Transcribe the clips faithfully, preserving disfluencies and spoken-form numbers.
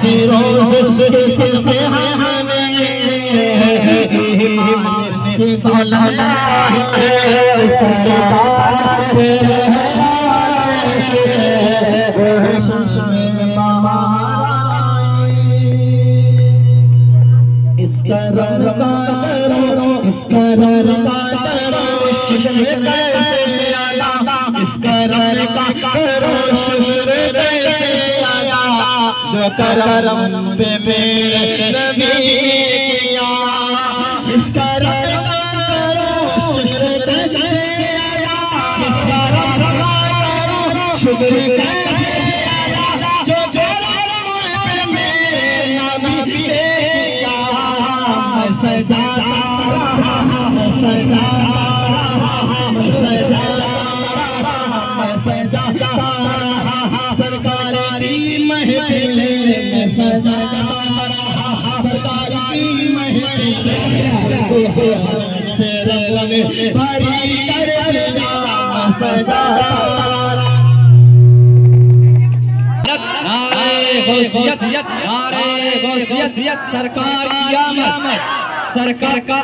ऐसी रोज किसके हमें की दौलत सरकार इसका रंग करो इसका रंग करो शुक्र कैसे आया इसका रंग करो शुक्र कैसे आया जो करम पे मेरे नबी किया इसका रंग करो शुक्र कैसे आया इसका रंग करो शुक्र कैसे आया जो करम पे मेरे नबी किया सजा सजा सजा सजा सरकार की महफिल में सजा सरकार की महफिल से रंग भरी कर देना सजा सरकार की आमद सरकार का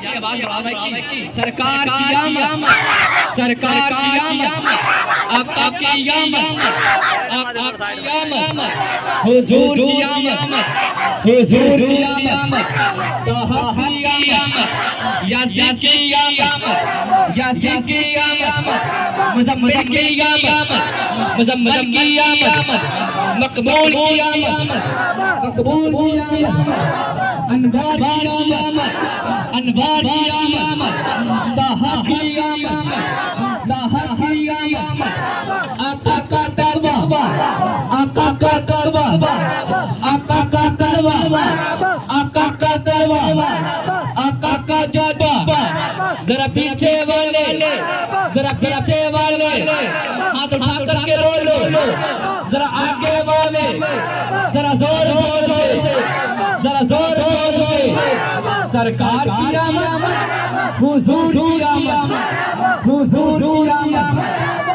सरकार की आमद सरकार की आमद आका की आमद आका की आमद हुजूर की आमद हुजूर की आमद तोहा की आमद यासीन की आमद यासीन की आमद मुजम्मिल की आमद मुजम्मिल की आमद मकबूल की आमद मकबूल की आमद अनवार की आमद अनवार की आमद तोहा की आमद तोहा की आमद आका का दरवा आका का दरवा आका का दरवा आका का दरवा आका का जलवा जरा पीछे वाले जरा पीछे वाले हाथ उठा करके बोलो जरा आगे वाले जरा जोर जोर से जरा जोर जोर से सरकार की आमद हुजूर की आमद हुजूर की आमद